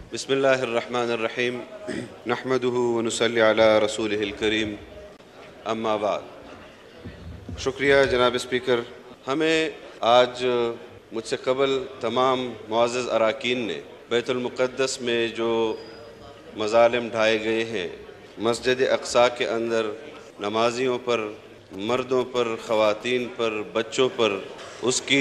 बिस्मिल्लाहिर्रहमानिर्रहीम नहमदुहु व नुसल्ली अला रसूलिहिल करीम अम्मा बाद। शुक्रिया जनाब स्पीकर। हमें आज मुझसे कबल तमाम मुअज़्ज़ज़ अराकीन ने बैतुल मुक़द्दस में जो मज़ालिम ढाए गए हैं, मस्जिद अक़सा के अंदर नमाजियों पर, मर्दों पर, ख़वातीन पर, बच्चों पर उसकी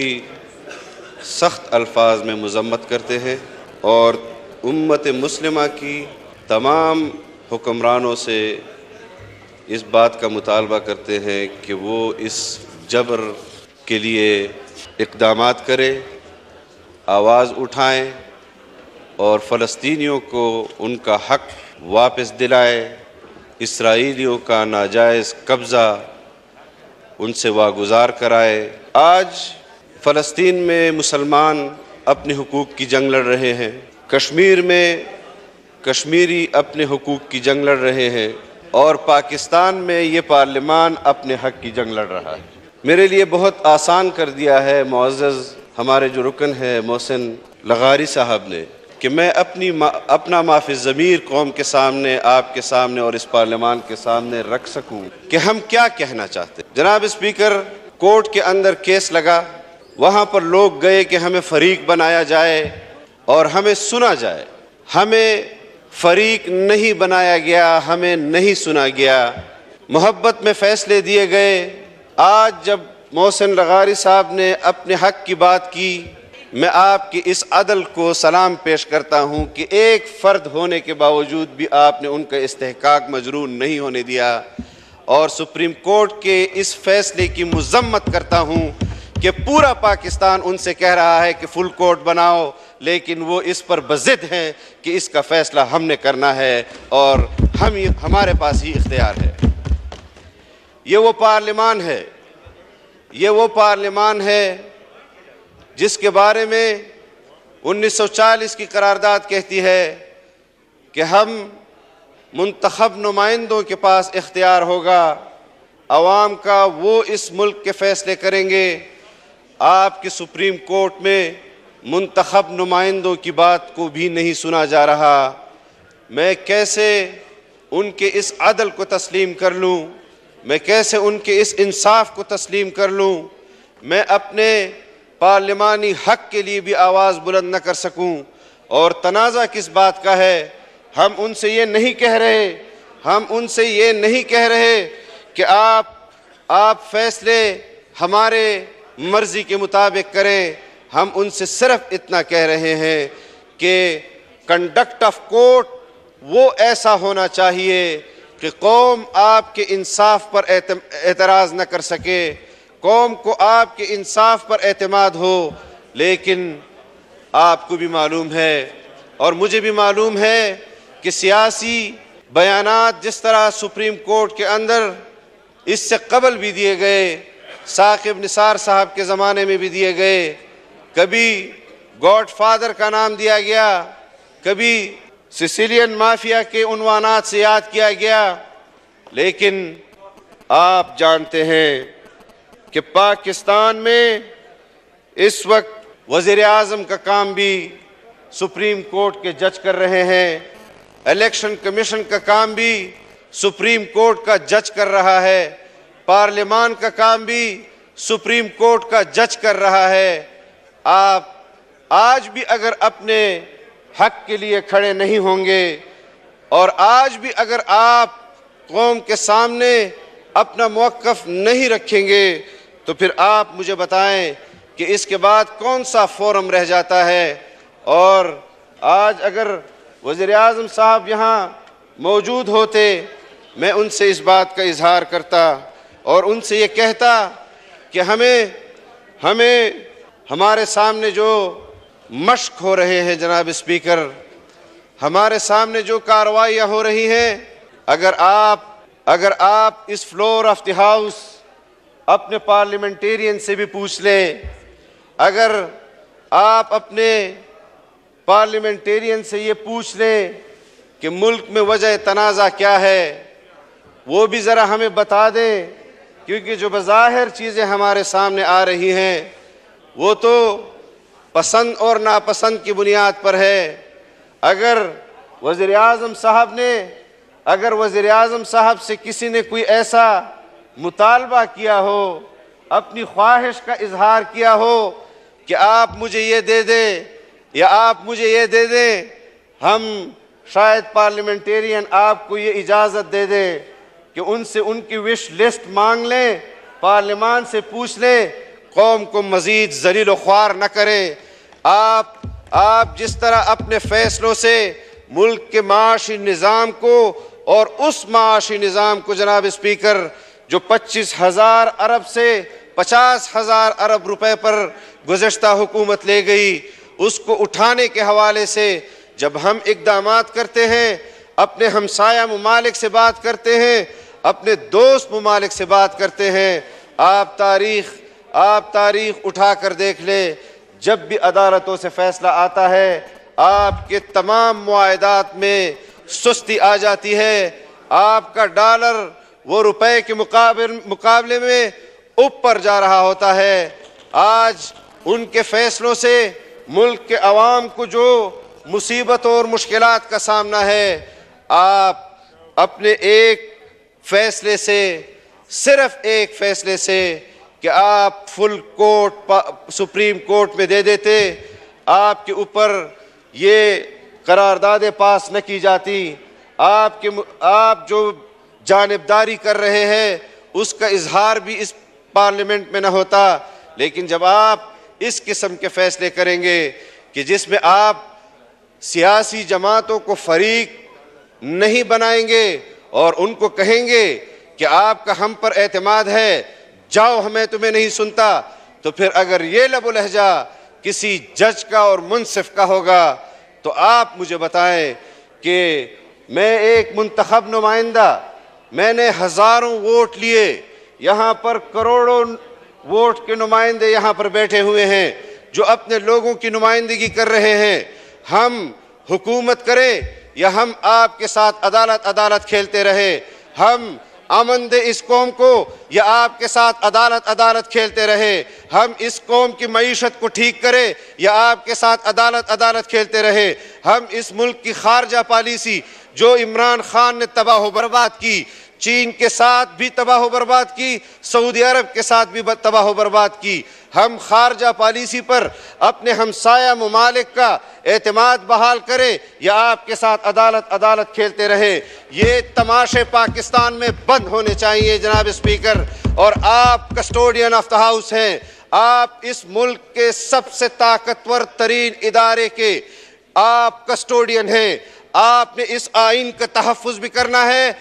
सख्त अल्फाज में मज़म्मत करते हैं और उम्मत मुस्लिमा की तमाम हुक्मरानों से इस बात का मुतालबा करते हैं कि वो इस जबर के लिए इक़दामात करें, आवाज़ उठाएं और फ़लस्तीनियों को उनका हक़ वापस दिलाएं, इसराइलियों का नाजायज़ कब्ज़ा उनसे वागुज़ार कराए। आज फ़लस्तीन में मुसलमान अपने हुकूक़ की जंग लड़ रहे हैं, कश्मीर में कश्मीरी अपने हुकूक़ की जंग लड़ रहे हैं और पाकिस्तान में ये पार्लिमान अपने हक़ की जंग लड़ रहा है। मेरे लिए बहुत आसान कर दिया है मुअज़्ज़ज़ हमारे जो रुकन है मोहसिन लगारी साहब ने कि मैं अपना माफ़ी ज़मीर कौम के सामने, आपके सामने और इस पार्लिमान के सामने रख सकूं कि हम क्या कहना चाहते हैं। जनाब स्पीकर, कोर्ट के अंदर केस लगा, वहाँ पर लोग गए कि हमें फ़रीक बनाया जाए और हमें सुना जाए। हमें फ़रीक नहीं बनाया गया, हमें नहीं सुना गया, मोहब्बत में फ़ैसले दिए गए। आज जब मोहसिन लगारी साहब ने अपने हक़ की बात की, मैं आपकी इस अदल को सलाम पेश करता हूँ कि एक फ़र्द होने के बावजूद भी आपने उनका इस्तेहकाक मजरूर नहीं होने दिया और सुप्रीम कोर्ट के इस फ़ैसले की मज़म्मत करता हूँ कि पूरा पाकिस्तान उनसे कह रहा है कि फुल कोर्ट बनाओ, लेकिन वो इस पर बज़िद हैं कि इसका फ़ैसला हमने करना है और हमारे पास ही इख्तियार है। ये वो पार्लिमान है, ये वो पार्लिमान है जिसके बारे में 1940 की करारदाद कहती है कि हम मुंतखब नुमाइंदों के पास इख्तियार होगा, अवाम का, वो इस मुल्क के फ़ैसले करेंगे। आपके सुप्रीम कोर्ट में मुंतखब नुमाइंदों की बात को भी नहीं सुना जा रहा। मैं कैसे उनके इस अदल को तस्लीम कर लूँ, मैं कैसे उनके इस इंसाफ को तस्लीम कर लूँ। मैं अपने पार्लिमानी हक़ के लिए भी आवाज़ बुलंद न कर सकूँ। और तनाज़ा किस बात का है, हम उनसे ये नहीं कह रहे, हम उनसे ये नहीं कह रहे कि आप फ़ैसले हमारे मर्ज़ी के मुताबिक करें। हम उनसे सिर्फ़ इतना कह रहे हैं कि कंडक्ट ऑफ कोर्ट वो ऐसा होना चाहिए कि कौम आपके इंसाफ पर एतराज़ न कर सके, कौम को आपके इंसाफ पर एतमाद हो। लेकिन आपको भी मालूम है और मुझे भी मालूम है कि सियासी बयानात जिस तरह सुप्रीम कोर्ट के अंदर इससे कबल भी दिए गए, साकिब निसार साहब के ज़माने में भी दिए गए, कभी गॉड फादर का नाम दिया गया, कभी सिसिलियन माफिया के उन्वानात से याद किया गया। लेकिन आप जानते हैं कि पाकिस्तान में इस वक्त वज़ीर आज़म का काम भी सुप्रीम कोर्ट के जज कर रहे हैं, इलेक्शन कमीशन का काम भी सुप्रीम कोर्ट का जज कर रहा है, पार्लियामान का काम भी सुप्रीम कोर्ट का जज कर रहा है। आप आज भी अगर अपने हक़ के लिए खड़े नहीं होंगे और आज भी अगर आप कौम के सामने अपना मौक़िफ़ नहीं रखेंगे तो फिर आप मुझे बताएं कि इसके बाद कौन सा फोरम रह जाता है। और आज अगर वज़ीर आज़म साहब यहाँ मौजूद होते, मैं उनसे इस बात का इजहार करता और उनसे ये कहता कि हमें हमारे सामने जो मश्क हो रहे हैं जनाब स्पीकर, हमारे सामने जो कार्रवाइयाँ हो रही हैं, अगर आप इस फ्लोर ऑफ द हाउस अपने पार्लियामेंटेरियन से भी पूछ लें, अगर आप अपने पार्लियामेंटेरियन से ये पूछ लें कि मुल्क में वजह तनाज़ा क्या है, वो भी ज़रा हमें बता दें, क्योंकि जो बज़ाहिर चीज़ें हमारे सामने आ रही हैं वो तो पसंद और नापसंद की बुनियाद पर है। अगर वज़ीर आज़म साहब से किसी ने कोई ऐसा मुतालबा किया हो, अपनी ख्वाहिश का इजहार किया हो कि आप मुझे ये दे दें या आप मुझे ये दे दें, हम शायद पार्लियामेंटेरियन आपको ये इजाज़त दे दे कि उनसे उनकी विश लिस्ट मांग लें, पार्लियामान से पूछ लें, कौम को मज़ीद ज़लील व ख्वार न करें। आप जिस तरह अपने फ़ैसलों से मुल्क के माशी निज़ाम को और उस माशी निज़ाम को जनाब स्पीकर जो 25,000 अरब से 50,000 अरब रुपए पर गुज़श्ता हुकूमत ले गई, उसको उठाने के हवाले से जब हम इक़दामात करते हैं, अपने हमसाया ममालिक से बात करते हैं, अपने दोस्त ममालिक से बात करते हैं, आप तारीख़ उठा कर देख ले, जब भी अदालतों से फ़ैसला आता है आपके तमाम मुआहदात में सुस्ती आ जाती है। आपका डॉलर वो रुपए के मुकाबले में ऊपर जा रहा होता है। आज उनके फ़ैसलों से मुल्क के अवाम को जो मुसीबतों और मुश्किलात का सामना है, आप अपने एक फ़ैसले से, सिर्फ़ एक फ़ैसले से कि आप फुल कोर्ट सुप्रीम कोर्ट में दे देते, आपके ऊपर ये करारदादें पास न की जाती, आप जो जानिबदारी कर रहे हैं उसका इजहार भी इस पार्लियामेंट में न होता। लेकिन जब आप इस किस्म के फ़ैसले करेंगे कि जिसमें आप सियासी जमातों को फरीक नहीं बनाएंगे और उनको कहेंगे कि आपका हम पर एतमाद है, जाओ हमें तुम्हें नहीं सुनता, तो फिर अगर ये लबो लहजा किसी जज का और मुंसिफ का होगा तो आप मुझे बताएं कि मैं एक मुंतखब नुमाइंदा, मैंने हज़ारों वोट लिए, यहाँ पर करोड़ों वोट के नुमाइंदे यहाँ पर बैठे हुए हैं जो अपने लोगों की नुमाइंदगी कर रहे हैं। हम हुकूमत करें या हम आपके साथ अदालत खेलते रहे, हम अमन दे इस कौम को या आपके साथ अदालत खेलते रहे, हम इस कौम की मईशत को ठीक करें या आपके साथ अदालत खेलते रहे, हम इस मुल्क की खारजा पॉलिसी जो इमरान खान ने तबाह बर्बाद की, चीन के साथ भी तबाह बर्बाद की, सऊदी अरब के साथ भी तबाह बर्बाद की, हम खारजा पॉलिसी पर अपने हमसाया ममालिक का एतमाद बहाल करें या आपके साथ अदालत खेलते रहे। ये तमाशे पाकिस्तान में बंद होने चाहिए जनाब स्पीकर। और आप कस्टोडियन ऑफ द हाउस हैं, आप इस मुल्क के सबसे ताकतवर तरीन इदारे के आप कस्टोडियन हैं। आपने इस आइन का तहफ़्फ़ुज़ भी करना है,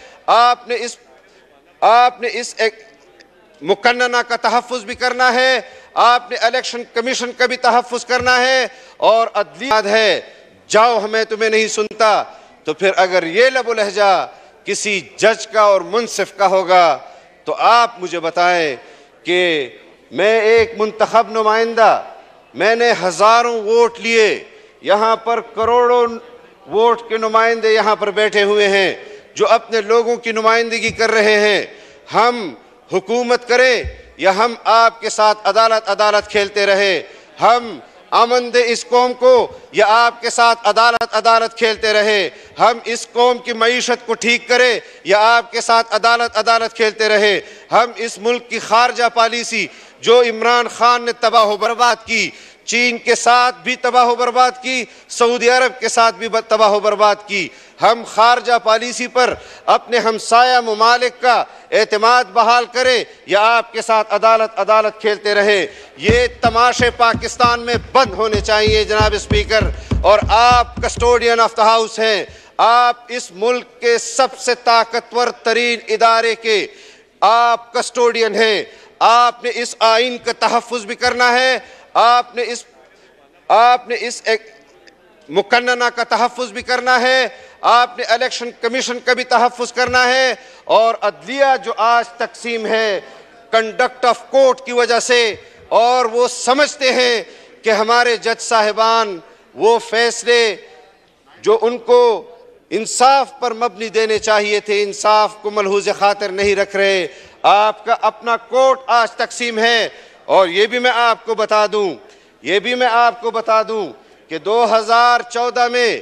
आपने इस मुकन्नना का तहफ़्फ़ुज़ भी करना है, आपने इलेक्शन कमीशन का भी तहफ़्फ़ुज़ करना है और अदलिया है, जाओ हमें तुम्हें नहीं सुनता। तो फिर अगर ये लबो लहजा किसी जज का और मुंसिफ का होगा तो आप मुझे बताएं कि मैं एक मुंतखब नुमाइंदा, मैंने हज़ारों वोट लिए, यहाँ पर करोड़ों वोट के नुमाइंदे यहाँ पर बैठे हुए हैं जो अपने लोगों की नुमाइंदगी कर रहे हैं। हम हुकूमत करें या हम आपके साथ अदालत खेलते रहे, हम अमन दे इस कौम को या आपके साथ अदालत खेलते रहे, हम इस कौम की मईशत को ठीक करें या आपके साथ अदालत खेलते रहे, हम इस मुल्क की खारजा पॉलिसी जो इमरान खान ने तबाह बर्बाद की, चीन के साथ भी तबाह बर्बाद की, सऊदी अरब के साथ भी तबाह बर्बाद की, हम खारजा पॉलिसी पर अपने हमसाया ममालिक का एतमाद बहाल करें या आपके साथ अदालत खेलते रहे। ये तमाशे पाकिस्तान में बंद होने चाहिए जनाब स्पीकर। और आप कस्टोडियन ऑफ द हाउस हैं, आप इस मुल्क के सबसे ताकतवर तरीन इदारे के आप कस्टोडियन हैं। आपने इस आइन का तहफ़्फ़ुज़ भी करना है, आपने इस मुकन्नना का तहफ़्फ़ुज़ भी करना है, आपने इलेक्शन कमीशन का भी तहफ़्फ़ुज़ करना है। और अदलिया जो आज तकसीम है कंडक्ट ऑफ कोर्ट की वजह से, और वो समझते हैं कि हमारे जज साहिबान वो फैसले जो उनको इंसाफ पर मबनी देने चाहिए थे, इंसाफ को मलहूज़ खातिर नहीं रख रहे। आपका अपना कोर्ट आज तकसीम है। और ये भी मैं आपको बता दूं कि 2014 में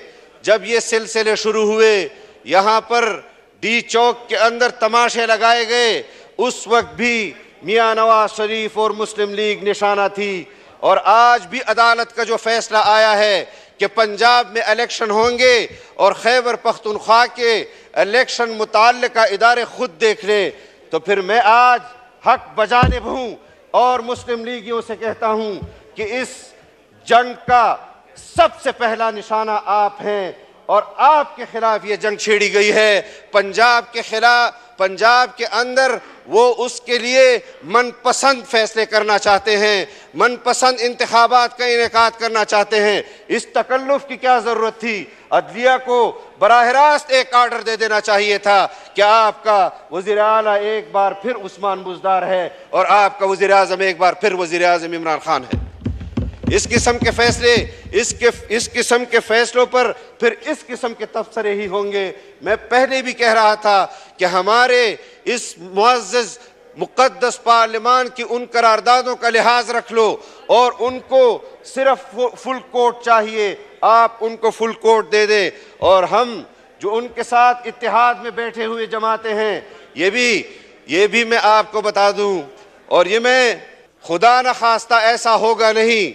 जब ये सिलसिले शुरू हुए, यहाँ पर डी चौक के अंदर तमाशे लगाए गए, उस वक्त भी मियां नवाज शरीफ और मुस्लिम लीग निशाना थी। और आज भी अदालत का जो फैसला आया है कि पंजाब में इलेक्शन होंगे और खैबर पख्तूनख्वा के इलेक्शन मुताल्लिका इदारे खुद देख लें, तो फिर मैं आज हक बजानिब हूँ और मुस्लिम लीगियों से कहता हूँ कि इस जंग का सबसे पहला निशाना आप हैं और आपके खिलाफ ये जंग छेड़ी गई है। पंजाब के खिलाफ, पंजाब के अंदर वो उसके लिए मनपसंद फैसले करना चाहते हैं, मनपसंद इंतखाबात का इनेकाद करना चाहते हैं। इस तकल्लुफ की क्या ज़रूरत थी? अदलिया को बराह रास्त एक आर्डर दे देना चाहिए था कि आपका वज़ीर आला एक बार फिर उस्मान बुज़दार है और आपका वज़ीर आज़म एक बार फिर वज़ीर आज़म इमरान खान है। इस किस्म के फैसले, इस किस्म के फैसलों पर फिर इस किस्म के तबसरे ही होंगे। मैं पहले भी कह रहा था कि हमारे इस मुअज़्ज़ज़ मुक़द्दस पार्लिमान की उन करारदादों का लिहाज रख लो और उनको सिर्फ फुल कोर्ट चाहिए, आप उनको फुल कोर्ट दे दे। और हम जो उनके साथ इत्तेहाद में बैठे हुए जमाते हैं, ये भी मैं आपको बता दूं, और ये मैं खुदा न खास्ता ऐसा होगा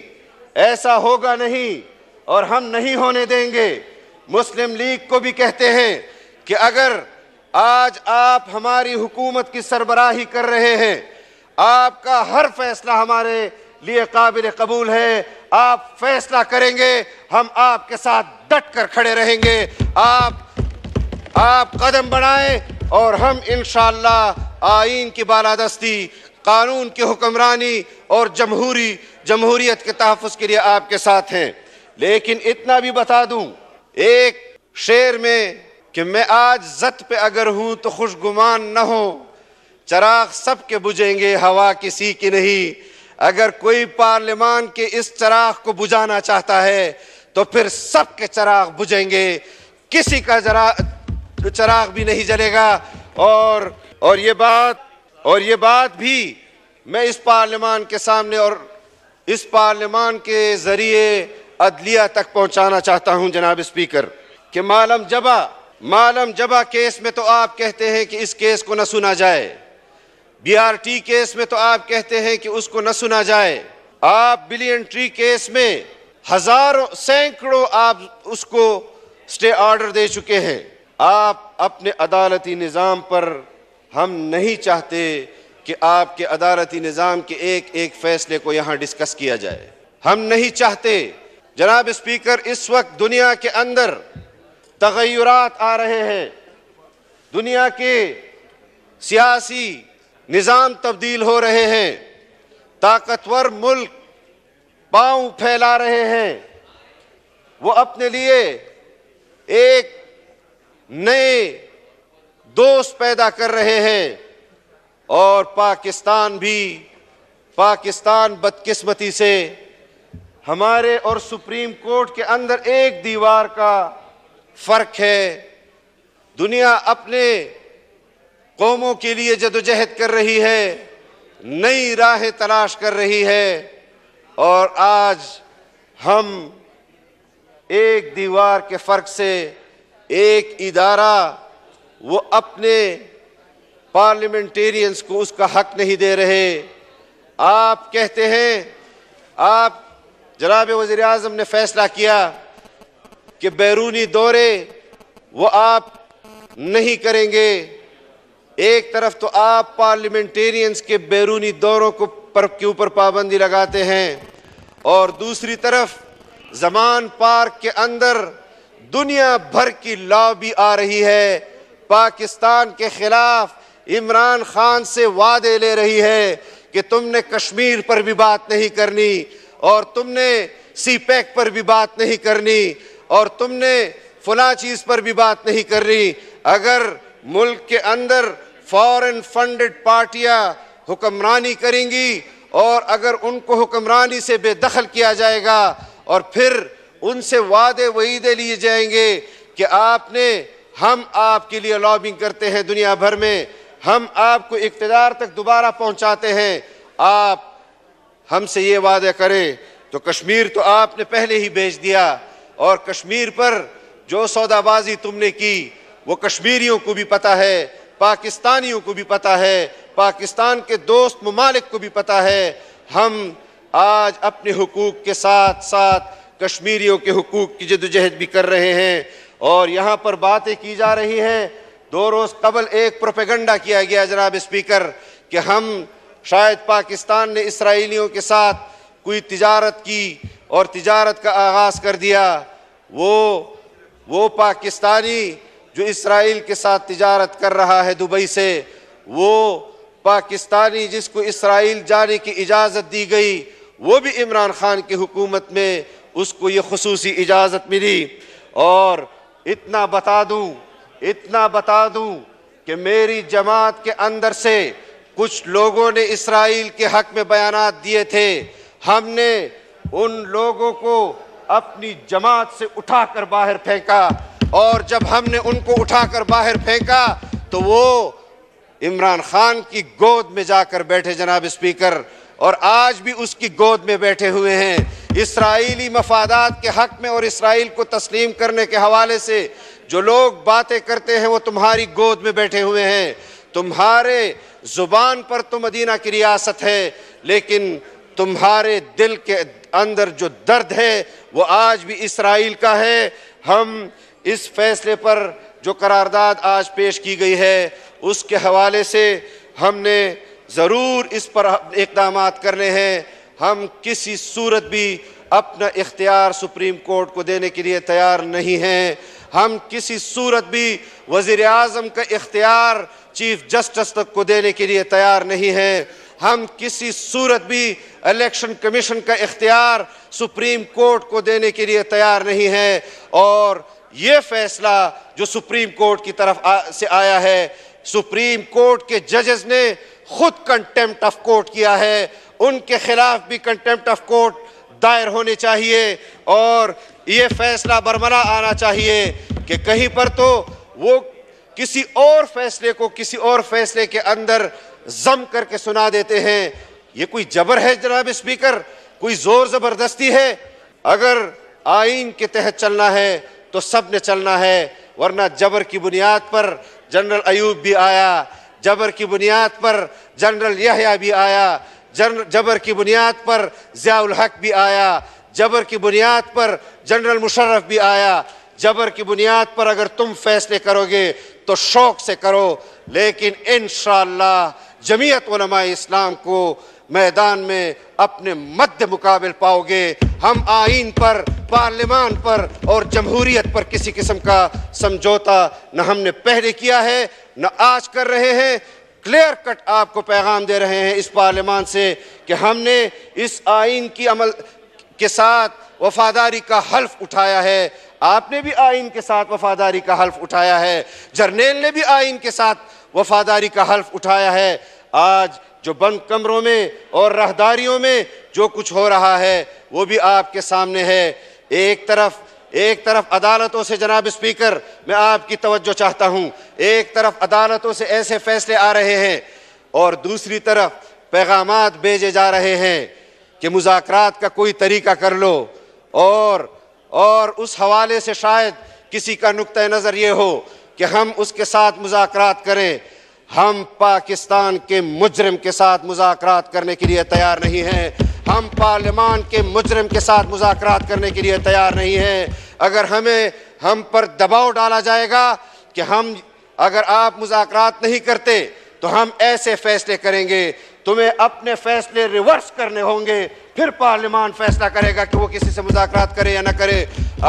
नहीं और हम नहीं होने देंगे। मुस्लिम लीग को भी कहते हैं कि अगर आज आप हमारी हुकूमत की सरबराही कर रहे हैं, आपका हर फैसला हमारे लिए काबिल कबूल है, आप फैसला करेंगे, हम आपके साथ डट कर खड़े रहेंगे। आप कदम बढ़ाएं और हम इंशाअल्लाह आईन की बालादस्ती, कानून की हुक्मरानी और जमहूरियत के तहफ़्फ़ुज़ के लिए आपके साथ हैं। लेकिन इतना भी बता दूं एक शेर में कि मैं आज ज़त पे अगर हूं तो खुशगुमान न हो, चराग सबके बुझेंगे हवा किसी की नहीं। अगर कोई पार्लियामान के इस चराग को बुझाना चाहता है तो फिर सबके चराग बुझेंगे, किसी का चराग भी नहीं जलेगा। और ये बात भी मैं इस पार्लियामान के सामने और इस पार्लियामान के ज़रिए अदलिया तक पहुंचाना चाहता हूं जनाब स्पीकर, कि मालम जबा केस में तो आप कहते हैं कि इस केस को न सुना जाए, BRT केस में तो आप कहते हैं कि उसको न सुना जाए, आप बिलियन ट्री केस में हजारों सैकड़ों आप उसको स्टे ऑर्डर दे चुके हैं। आप अपने अदालती निज़ाम पर, हम नहीं चाहते कि आपके अदालती निज़ाम के एक एक फैसले को यहाँ डिस्कस किया जाए, हम नहीं चाहते। जनाब स्पीकर, इस वक्त दुनिया के अंदर तग़य्युरात आ रहे हैं, दुनिया के सियासी निज़ाम तब्दील हो रहे हैं, ताकतवर मुल्क पांव फैला रहे हैं, वो अपने लिए एक नए दोस्त पैदा कर रहे हैं। और पाकिस्तान बदकिस्मती से हमारे और सुप्रीम कोर्ट के अंदर एक दीवार का फर्क है। दुनिया अपने कौमों के लिए जदोजहद कर रही है, नई राहें तलाश कर रही है, और आज हम एक दीवार के फर्क से एक इदारा वो अपने पार्लियामेंटेरियंस को उसका हक नहीं दे रहे। आप कहते हैं, आप जनाब वज़ीर आज़म ने फैसला किया कि बैरूनी दौरे वो आप नहीं करेंगे। एक तरफ तो आप पार्लियामेंटेरियंस के बैरूनी दौरों के ऊपर पाबंदी लगाते हैं और दूसरी तरफ ज़मान पार्क के अंदर दुनिया भर की लॉबी आ रही है, पाकिस्तान के खिलाफ इमरान खान से वादे ले रही है कि तुमने कश्मीर पर भी बात नहीं करनी और तुमने CPEC पर भी बात नहीं करनी और तुमने फला चीज़ पर भी बात नहीं करनी। अगर मुल्क के अंदर फॉरेन फंडेड पार्टियां हुक्मरानी करेंगी और अगर उनको हुक्मरानी से बेदखल किया जाएगा और फिर उनसे वादे वईदे लिए जाएंगे कि हम आपके लिए लॉबिंग करते हैं दुनिया भर में, हम आपको इक़्तिदार तक दोबारा पहुंचाते हैं, आप हमसे ये वादे करें। तो कश्मीर तो आपने पहले ही भेज दिया और कश्मीर पर जो सौदाबाजी तुमने की वो कश्मीरियों को भी पता है, पाकिस्तानियों को भी पता है, पाकिस्तान के दोस्त ममालिक को भी पता है। हम आज अपने हुकूक के साथ साथ कश्मीरियों के हुकूक की जद्दोजहद भी कर रहे हैं। और यहाँ पर बातें की जा रही हैं। 2 रोज़ कबल एक प्रोपेगेंडा किया गया जनाब स्पीकर कि हम शायद पाकिस्तान ने इसराइलियों के साथ कोई तिजारत की और तिजारत का आगाज़ कर दिया। वो पाकिस्तानी जो इसराइल के साथ तिजारत कर रहा है दुबई से, वो पाकिस्तानी जिसको इसराइल जाने की इजाज़त दी गई, वो भी इमरान खान की हुकूमत में उसको ये खुसूसी इजाज़त मिली। और इतना बता दूं कि मेरी जमात के अंदर से कुछ लोगों ने इसराइल के हक में बयानात दिए थे। हमने उन लोगों को अपनी जमात से उठाकर बाहर फेंका, और जब हमने उनको उठाकर बाहर फेंका तो वो इमरान खान की गोद में जाकर बैठे जनाब स्पीकर, और आज भी उसकी गोद में बैठे हुए हैं। इसराइली मफादात के हक में और इसराइल को तस्लीम करने के हवाले से जो लोग बातें करते हैं वो तुम्हारी गोद में बैठे हुए हैं। तुम्हारे जुबान पर तो मदीना की रियासत है, लेकिन तुम्हारे दिल के अंदर जो दर्द है वो आज भी इसराइल का है। हम इस फैसले पर जो करारदाद आज पेश की गई है उसके हवाले से हमने ज़रूर इस पर इक़दामात करने हैं। हम किसी सूरत भी अपना इख्तियार सुप्रीम कोर्ट को देने के लिए तैयार नहीं हैं। हम किसी सूरत भी वज़ीर आज़म का इख्तियार चीफ जस्टिस तक को देने के लिए तैयार नहीं हैं। हम किसी सूरत भी इलेक्शन कमीशन का इख्तियार सुप्रीम कोर्ट को देने के लिए तैयार नहीं हैं। और ये फैसला जो सुप्रीम कोर्ट की तरफ से आया है, सुप्रीम कोर्ट के जजेस ने खुद कंटेम्प्ट ऑफ कोर्ट किया है। उनके खिलाफ भी कंटेम्प्ट ऑफ कोर्ट दायर होने चाहिए, और ये फैसला बरमला आना चाहिए कि कहीं पर तो वो किसी और फैसले को किसी और फैसले के अंदर जम करके सुना देते हैं। ये कोई जबर है जनाब स्पीकर? कोई जोर जबरदस्ती है? अगर आईन के तहत चलना है तो सब ने चलना है, वरना जबर की बुनियाद पर जनरल अयूब भी आया, जबर की बुनियाद पर जनरल यहया भी आया, जबर की बुनियाद पर ज़ियाउल हक भी आया, जबर की बुनियाद पर जनरल मुशर्रफ भी आया। जबर की बुनियाद पर अगर तुम फैसले करोगे तो शौक से करो, लेकिन इंशाअल्लाह जमीयत उलमा इस्लाम को मैदान में अपने मद्दे मुकाबिल पाओगे। हम आईन पर, पार्लियामान पर और जमहूरियत पर किसी किस्म का समझौता न हमने पहले किया है न आज कर रहे हैं। क्लियर कट आपको पैगाम दे रहे हैं इस पार्लियामान से कि हमने इस आईन की अमल के साथ वफादारी का हल्फ उठाया है। आपने भी आईन के साथ वफादारी का हल्फ उठाया है, जर्नेल ने भी आईन के साथ वफादारी का हल्फ उठाया है। आज जो बंद कमरों में और राहदारियों में जो कुछ हो रहा है वो भी आपके सामने है। एक तरफ अदालतों से जनाब स्पीकर मैं आपकी तवज्जो चाहता हूँ, एक तरफ अदालतों से ऐसे फैसले आ रहे हैं और दूसरी तरफ पैगामात भेजे जा रहे हैं कि मुज़ाकरात का कोई तरीका कर लो, और उस हवाले से शायद किसी का नुक्ता नज़र ये हो कि हम उसके साथ मुज़ाकरात करें। हम पाकिस्तान के मुजरिम के साथ मुज़ाकरात करने के लिए तैयार नहीं हैं। हम पार्लियामान के मुजरिम के साथ मुज़ाकरात करने के लिए तैयार नहीं हैं। अगर हम पर दबाव डाला जाएगा कि अगर आप मुज़ाकरात नहीं करते तो हम ऐसे फैसले करेंगे, तुम्हें अपने फैसले रिवर्स करने होंगे, फिर पार्लियामान फैसला करेगा कि वो किसी से मुज़ाकरात करे या ना करे।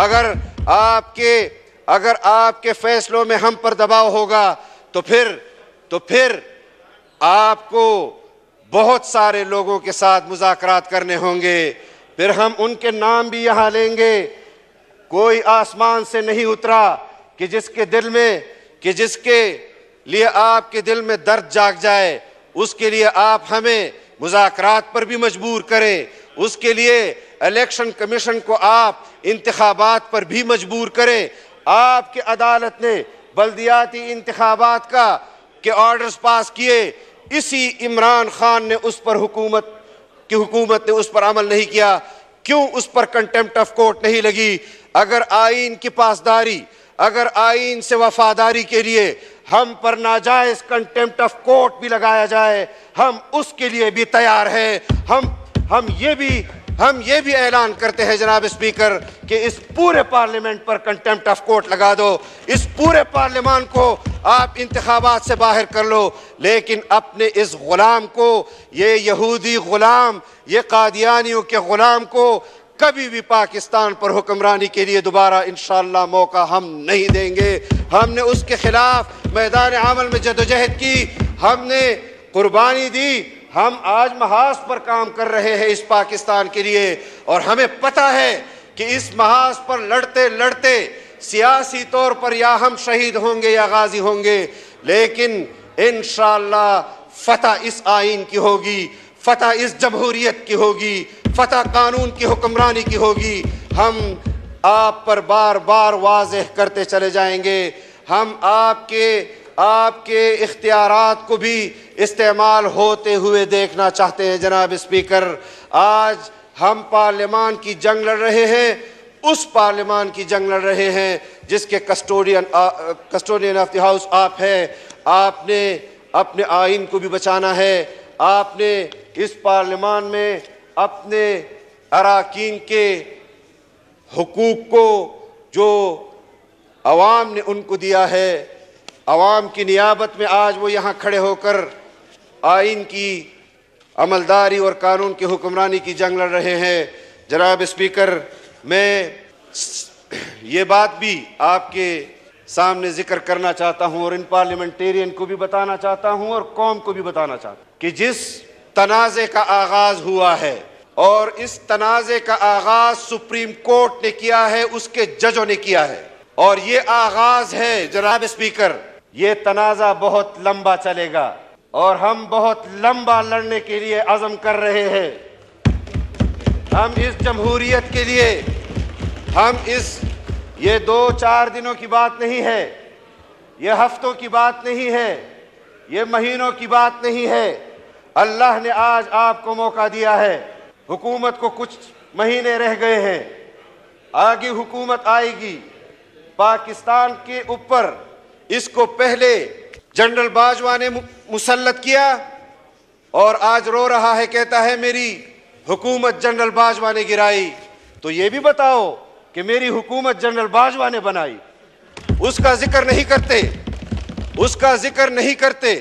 अगर आपके फैसलों में हम पर दबाव होगा तो फिर आपको बहुत सारे लोगों के साथ मुज़ाकरात करने होंगे। फिर हम उनके नाम भी यहाँ लेंगे। कोई आसमान से नहीं उतरा कि जिसके लिए आपके दिल में दर्द जाग जाए, उसके लिए आप हमें मुज़ाकरात पर भी मजबूर करें, उसके लिए इलेक्शन कमीशन को आप इंतखाबात पर भी मजबूर करें। आपकी अदालत ने बल्दियाती इंतखाबात के ऑर्डर्स पास किए, इसी इमरान खान ने हुकूमत ने उस पर अमल नहीं किया। क्यों उस पर कंटेम्प्ट ऑफ कोर्ट नहीं लगी? अगर आईन की पासदारी, अगर आईन से वफादारी के लिए हम पर नाजायज कंटेम्प्ट ऑफ कोर्ट भी लगाया जाए, हम उसके लिए भी तैयार हैं। हम ये भी ऐलान करते हैं जनाब स्पीकर कि इस पूरे पार्लियामेंट पर कंटेम्प्ट ऑफ कोर्ट लगा दो, इस पूरे पार्लियामेंट को आप इंतखाबात से बाहर कर लो, लेकिन अपने इस गुलाम को, ये यहूदी गुलाम, ये कादियानियों के गुलाम को कभी भी पाकिस्तान पर हुक्मरानी के लिए दोबारा इंशाअल्लाह मौका हम नहीं देंगे। हमने उसके खिलाफ मैदान अमल में जदोजहद की, हमने कुर्बानी दी, हम आज महाज पर काम कर रहे हैं इस पाकिस्तान के लिए, और हमें पता है कि इस महाज पर लड़ते लड़ते सियासी तौर पर या हम शहीद होंगे या गाजी होंगे, लेकिन इंशाअल्लाह फतह इस आईन की होगी, फतह इस जमहूरियत की होगी, फतह कानून की हुक्मरानी की होगी। हम आप पर बार बार वाज़ेह करते चले जाएंगे, हम आपके इख्तियारात को भी इस्तेमाल होते हुए देखना चाहते हैं। जनाब स्पीकर, आज हम पार्लियामान की जंग लड़ रहे हैं, उस पार्लियामान की जंग लड़ रहे हैं जिसके कस्टोडियन ऑफ द हाउस आप हैं। आपने अपने आइन को भी बचाना है, आपने इस पार्लियामान में अपने अराकीन के हुकूक को जो अवाम ने उनको दिया है, अवाम की नियाबत में आज वो यहाँ खड़े होकर आइन की अमलदारी और कानून की हुक्मरानी की जंग लड़ रहे हैं। जनाब स्पीकर, मैं ये बात भी आपके सामने जिक्र करना चाहता हूँ और इन पार्लियामेंटेरियन को भी बताना चाहता हूँ और कौम को भी बताना चाहता हूँ कि जिस तनाज़े का आगाज हुआ है, और इस तनाज़े का आगाज सुप्रीम कोर्ट ने किया है, उसके जजों ने किया है, और ये आगाज है जनाब स्पीकर, ये तनाज़ा बहुत लंबा चलेगा और हम बहुत लंबा लड़ने के लिए अज़म कर रहे हैं। हम इस जमहूरियत के लिए, ये 2-4 दिनों की बात नहीं है, ये हफ्तों की बात नहीं है, ये महीनों की बात नहीं है। अल्लाह ने आज आपको मौका दिया है, हुकूमत को कुछ महीने रह गए हैं, आगे हुकूमत आएगी पाकिस्तान के ऊपर। इसको पहले जनरल बाजवा ने मुसल्लत किया और आज रो रहा है, कहता है मेरी हुकूमत जनरल बाजवा ने गिराई। तो ये भी बताओ कि मेरी हुकूमत जनरल बाजवा ने बनाई। उसका जिक्र नहीं करते, उसका जिक्र नहीं करते।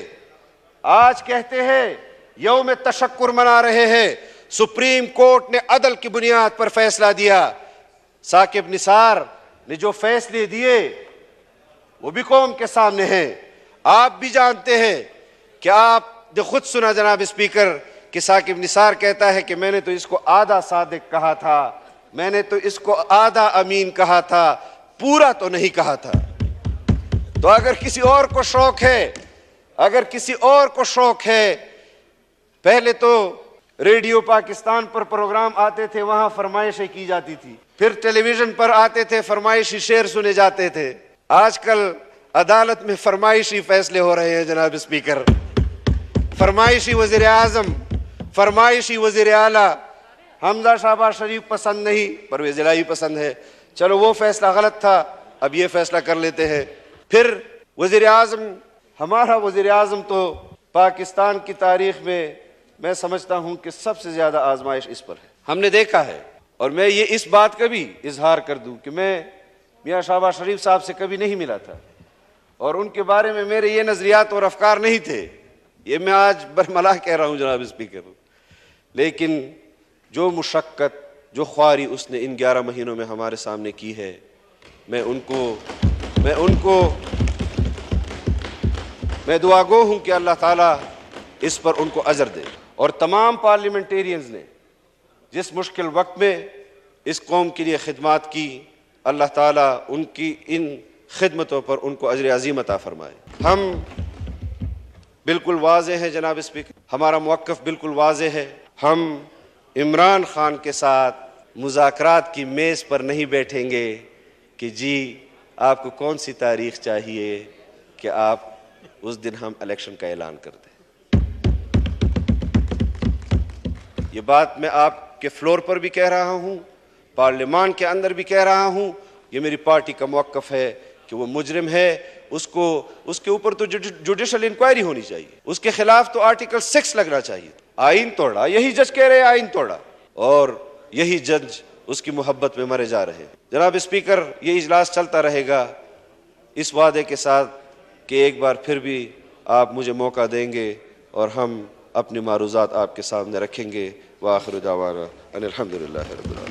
आज कहते हैं यौम तशक्कुर मना रहे हैं, सुप्रीम कोर्ट ने अदल की बुनियाद पर फैसला दिया। साकिब निसार ने जो फैसले दिए वो भी कौम के सामने हैं। आप भी जानते हैं कि आपने खुद सुना जनाब स्पीकर कि साकिब निसार कहता है कि मैंने तो इसको आधा सादिक कहा था, मैंने तो इसको आधा अमीन कहा था, पूरा तो नहीं कहा था। तो अगर किसी और को शौक है, अगर किसी और को शौक है, पहले तो रेडियो पाकिस्तान पर प्रोग्राम आते थे, वहां फरमाइशें की जाती थी, फिर टेलीविजन पर आते थे, फरमाइशी शेर सुने जाते थे। आजकल अदालत में फरमाइशी फैसले हो रहे हैं जनाब स्पीकर। फरमाइशी वजीर आजम, फरमाइशी वजीर आला। हमजा शहबाज शरीफ पसंद नहीं, परवेज इलाही पसंद है। चलो वो फैसला गलत था, अब ये फैसला कर लेते हैं। फिर वजीर आजम, हमारा वजीर आजम तो पाकिस्तान की तारीख में मैं समझता हूं कि सबसे ज्यादा आजमाइश इस पर है, हमने देखा है। और मैं ये इस बात का भी इजहार कर दूं कि मैं मियां शहबाज शरीफ साहब से कभी नहीं मिला था और उनके बारे में मेरे ये नजरियात और अफकार नहीं थे। ये मैं आज बरमला कह रहा हूं जनाब स्पीकर, लेकिन जो मुशक्कत, जो ख्वारी उसने इन 11 महीनों में हमारे सामने की है, मैं दुआगो हूं कि अल्लाह ताला इस पर उनको अजर दे। और तमाम पार्लियामेंटेरियंस ने जिस मुश्किल वक्त में इस कौम के लिए खिदमत की, अल्लाह ताला उनकी इन खिदमतों पर उनको अजर अज़ीम अता फरमाए। हम बिल्कुल वाज़े हैं जनाब स्पीकर, हमारा मौक़िफ़ बिल्कुल वाज़े है। हम इमरान खान के साथ मुज़ाकरात की मेज़ पर नहीं बैठेंगे कि जी आपको कौन सी तारीख़ चाहिए कि आप उस दिन हम इलेक्शन का ऐलान कर दें। ये बात मैं आपके फ्लोर पर भी कह रहा हूँ, पार्लियामान के अंदर भी कह रहा हूँ, ये मेरी पार्टी का मौक़िफ़ है कि वो मुजरिम है, उसके ऊपर तो जुडिशल इंक्वायरी होनी चाहिए, उसके खिलाफ तो आर्टिकल 6 लगना चाहिए। आइन तोड़ा, यही जज कह रहे हैं आइन तोड़ा, और यही जज उसकी मोहब्बत में मरे जा रहे हैं। जनाब स्पीकर, ये इजलास चलता रहेगा इस वादे के साथ कि एक बार फिर भी आप मुझे मौका देंगे और हम अपनी मारूज़ात आपके सामने रखेंगे। व आखिर दावाना अनिल हम्दुलिल्लाहि रब्बिल आलमीन।